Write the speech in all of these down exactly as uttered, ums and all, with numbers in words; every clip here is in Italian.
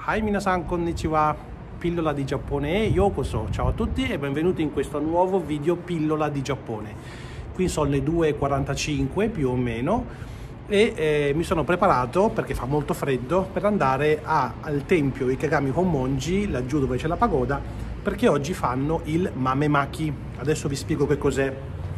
Hai minasan konnichiwa, pillola di Giappone, yokoso, ciao a tutti e benvenuti in questo nuovo video pillola di Giappone. Qui sono le due e quarantacinque più o meno e eh, mi sono preparato, perché fa molto freddo, per andare a, al tempio Ikegami Honmonji, laggiù dove c'è la pagoda, perché oggi fanno il Mamemaki. Adesso vi spiego che cos'è.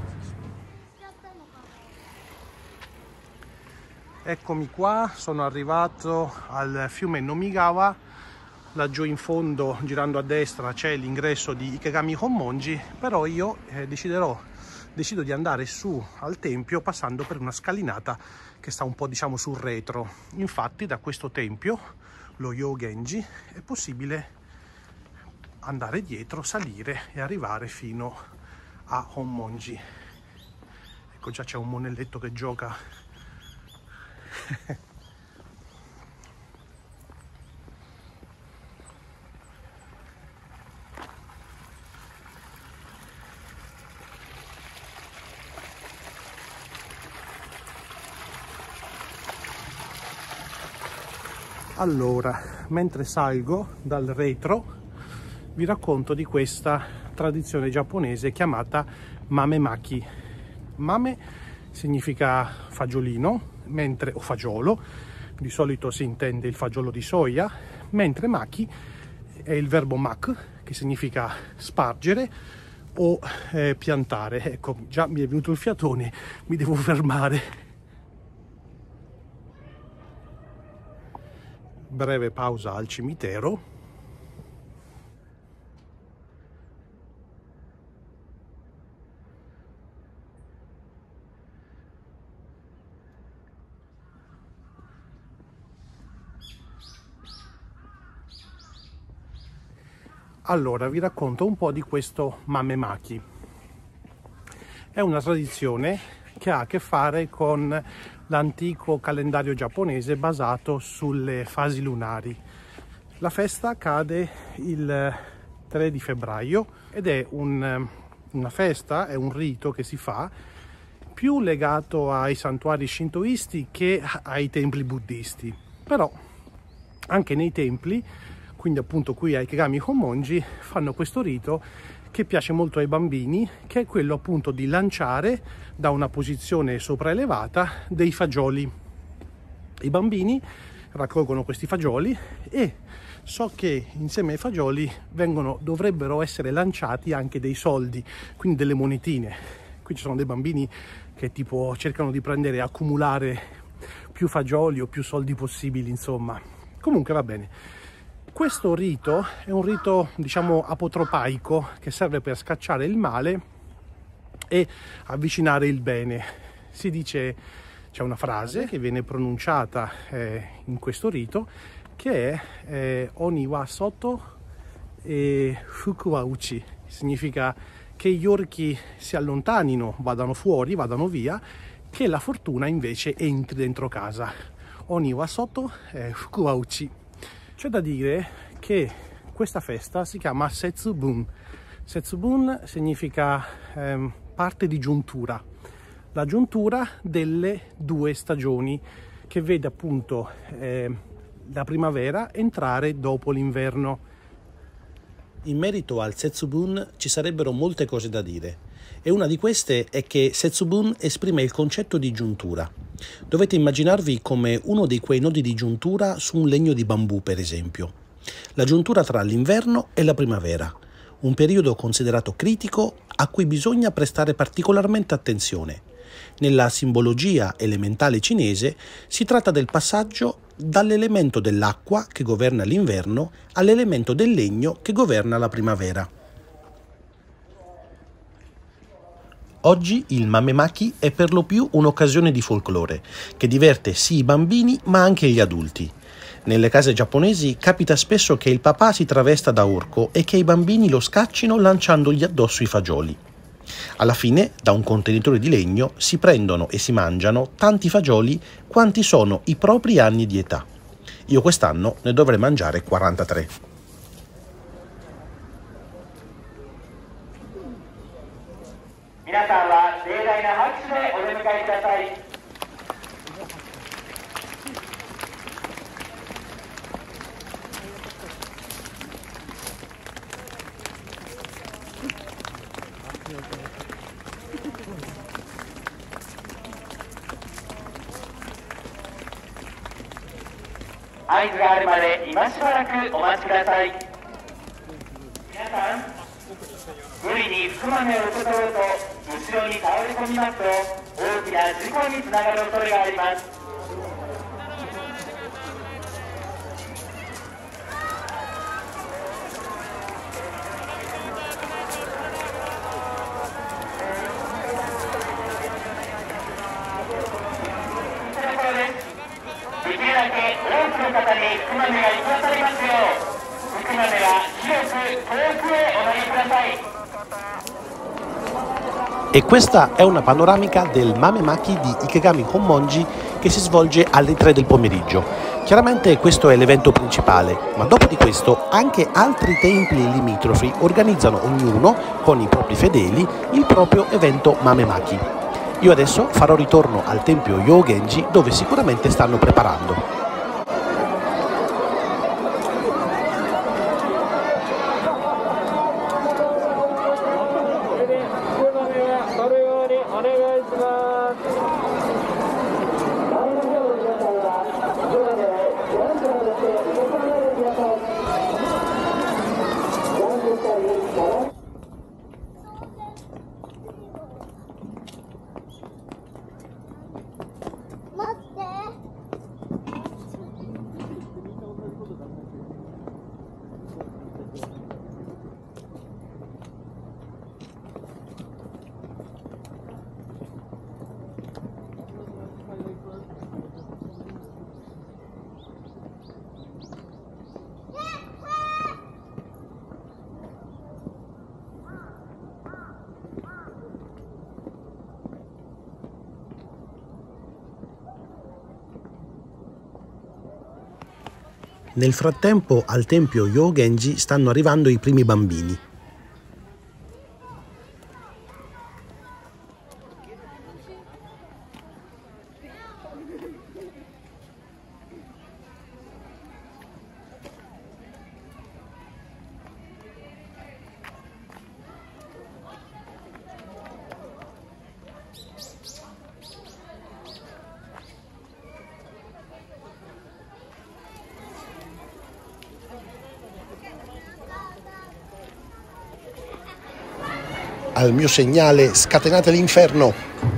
Eccomi qua, sono arrivato al fiume Nomigawa, laggiù in fondo girando a destra c'è l'ingresso di Ikegami Honmonji, però io eh, deciderò, decido di andare su al tempio passando per una scalinata che sta un po' diciamo sul retro. Infatti da questo tempio, lo Yogenji, è possibile andare dietro, salire e arrivare fino a Honmonji. Ecco, già c'è un monelletto che gioca. Allora, mentre salgo dal retro vi racconto di questa tradizione giapponese chiamata Mamemaki. Mame significa fagiolino, mentre, o fagiolo, di solito si intende il fagiolo di soia, mentre maki è il verbo mak, che significa spargere o eh, piantare. Ecco, già mi è venuto il fiatone, mi devo fermare. Breve pausa al cimitero. Allora, vi racconto un po' di questo Mamemaki. È una tradizione che ha a che fare con l'antico calendario giapponese basato sulle fasi lunari. La festa cade il tre di febbraio ed è un, una festa, è un rito che si fa più legato ai santuari shintoisti che ai templi buddisti. Però anche nei templi, quindi appunto qui a Ikegami Honmonji, fanno questo rito che piace molto ai bambini, che è quello appunto di lanciare da una posizione sopraelevata dei fagioli. I bambini raccolgono questi fagioli e so che insieme ai fagioli vengono, dovrebbero essere lanciati anche dei soldi, quindi delle monetine. Qui ci sono dei bambini che tipo cercano di prendere e accumulare più fagioli o più soldi possibili, insomma. Comunque va bene. Questo rito è un rito, diciamo, apotropaico che serve per scacciare il male e avvicinare il bene. Si dice, c'è una frase che viene pronunciata eh, in questo rito che è eh, Oni wa soto e fuku wa uchi. Significa che gli orchi si allontanino, vadano fuori, vadano via, che la fortuna invece entri dentro casa. Oni wa soto e fuku wa uchi. C'è da dire che questa festa si chiama Setsubun. Setsubun significa ehm, parte di giuntura, la giuntura delle due stagioni che vede appunto eh, la primavera entrare dopo l'inverno. In merito al Setsubun ci sarebbero molte cose da dire e una di queste è che Setsubun esprime il concetto di giuntura. Dovete immaginarvi come uno di quei nodi di giuntura su un legno di bambù, per esempio. La giuntura tra l'inverno e la primavera, un periodo considerato critico a cui bisogna prestare particolarmente attenzione. Nella simbologia elementale cinese si tratta del passaggio dall'elemento dell'acqua che governa l'inverno all'elemento del legno che governa la primavera. Oggi il Mamemaki è per lo più un'occasione di folklore che diverte sì i bambini ma anche gli adulti. Nelle case giapponesi capita spesso che il papà si travesta da orco e che i bambini lo scaccino lanciandogli addosso i fagioli. Alla fine, da un contenitore di legno si prendono e si mangiano tanti fagioli quanti sono i propri anni di età. Io quest'anno ne dovrei mangiare quarantatré. 合図があるまで今しばらくお待ちください。皆さん、無理に福豆を受け取ろうと後ろに倒れ込みますと大きな事故につながる恐れがあります。できるだけ多くの方に福豆が行き渡りますよう、福豆は広く遠くへお投げください。 E questa è una panoramica del Mame Maki di Ikegami Honmonji che si svolge alle tre del pomeriggio. Chiaramente questo è l'evento principale, ma dopo di questo anche altri templi limitrofi organizzano ognuno con i propri fedeli il proprio evento Mame Maki. Io adesso farò ritorno al tempio Yogenji dove sicuramente stanno preparando. Nel frattempo al tempio Yogenji stanno arrivando i primi bambini. Al mio segnale scatenate l'inferno!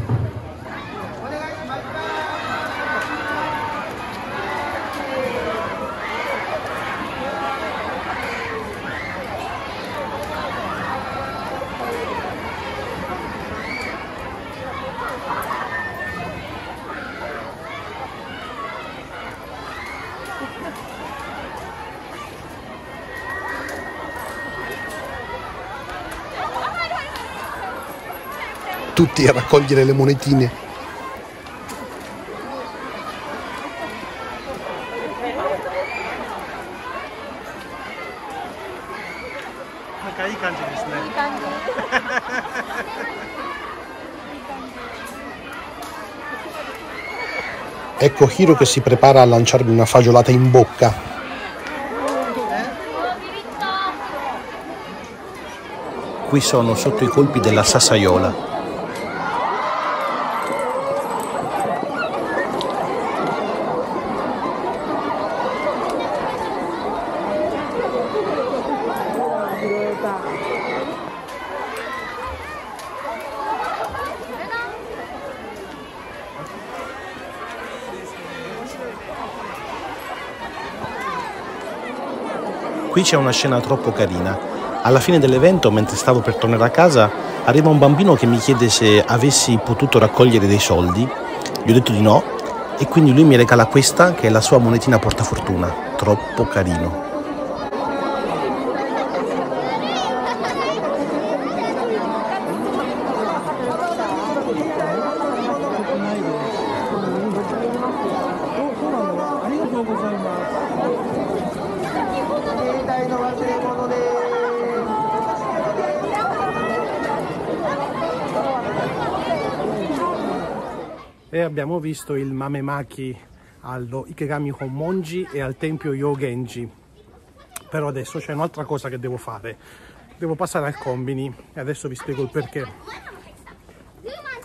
Tutti a raccogliere le monetine. Ecco Hiro che si prepara a lanciarmi una fagiolata in bocca. Qui sono sotto i colpi della sassaiola. Qui c'è una scena troppo carina. Alla fine dell'evento, mentre stavo per tornare a casa, arriva un bambino che mi chiede se avessi potuto raccogliere dei soldi. Gli ho detto di no e quindi lui mi regala questa che è la sua monetina portafortuna. Troppo carino. E abbiamo visto il Mame Maki allo Ikegami Honmonji e al tempio Yogenji. Però adesso c'è un'altra cosa che devo fare. Devo passare al combini e adesso vi spiego il perché.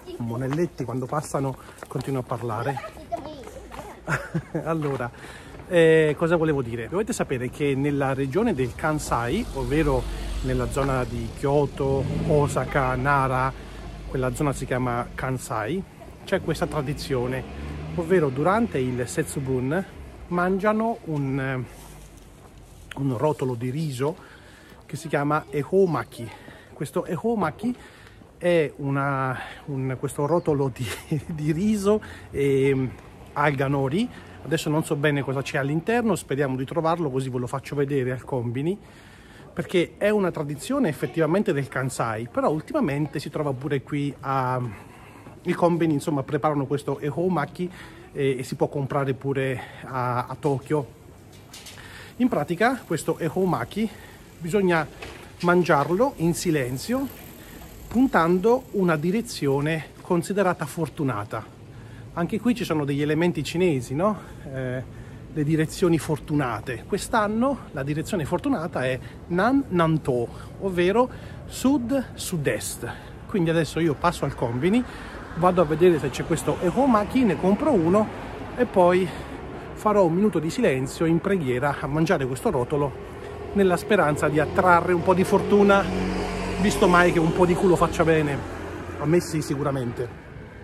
Monelletti quando passano continua a parlare. Allora, Eh, cosa volevo dire? Dovete sapere che nella regione del Kansai, ovvero nella zona di Kyoto, Osaka, Nara, quella zona si chiama Kansai, c'è questa tradizione, ovvero durante il Setsubun mangiano un, un rotolo di riso che si chiama ehomaki. Questo ehomaki è una, un, questo rotolo di, di riso e alga nori. Adesso non so bene cosa c'è all'interno, speriamo di trovarlo, così ve lo faccio vedere al combini, perché è una tradizione effettivamente del Kansai, però ultimamente si trova pure qui a... i combini, insomma, preparano questo ehomaki e, e si può comprare pure a, a Tokyo. In pratica questo ehomaki bisogna mangiarlo in silenzio, puntando una direzione considerata fortunata. Anche qui ci sono degli elementi cinesi, no? Eh, le direzioni fortunate. Quest'anno la direzione fortunata è Nan Nanto, ovvero sud-sud-est. Quindi adesso io passo al combini, vado a vedere se c'è questo ehomaki, ne compro uno e poi farò un minuto di silenzio in preghiera a mangiare questo rotolo, nella speranza di attrarre un po' di fortuna, visto mai che un po' di culo faccia bene. A me sì, sicuramente.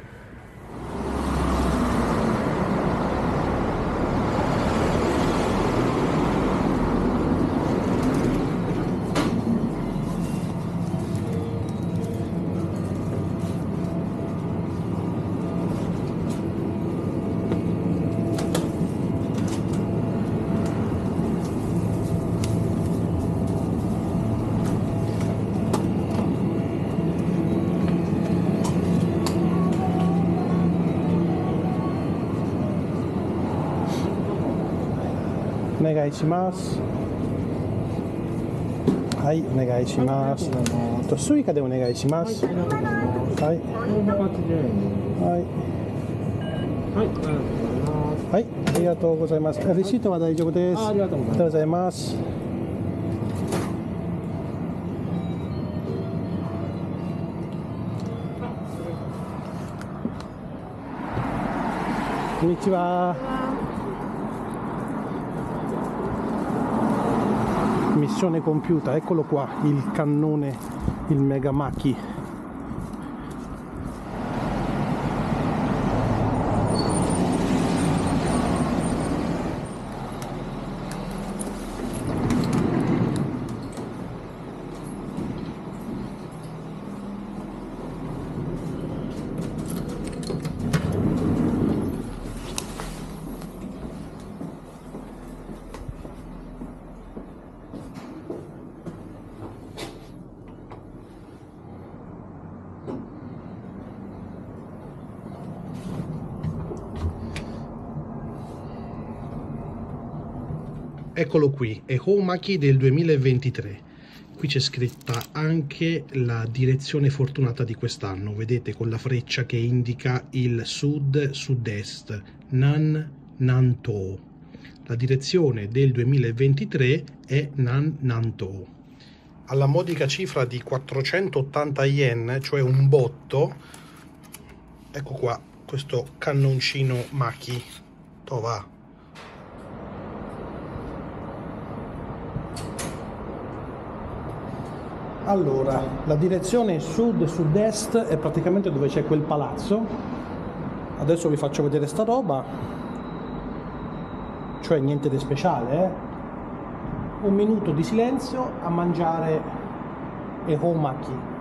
Onegai shimasu. Hai, onegai shimasu. To suica de onegai shimasu. Hai. Hai. Hai, arigatou gozaimasu. Recito wa daijoubu desu. Arigatou gozaimasu. Konnichiwa. Missione compiuta, eccolo qua, il cannone, il Megamaki. Eccolo qui, ehomaki del duemilaventitré. Qui c'è scritta anche la direzione fortunata di quest'anno, vedete, con la freccia che indica il sud-sud-est, Nan Nanto. La direzione del duemilaventitré è Nan Nanto. Alla modica cifra di quattrocentottanta yen, cioè un botto, ecco qua, questo cannoncino Maki. Tova. Allora, la direzione sud-sud-est è praticamente dove c'è quel palazzo. Adesso vi faccio vedere sta roba, cioè niente di speciale, eh? Un minuto di silenzio a mangiare ehomaki.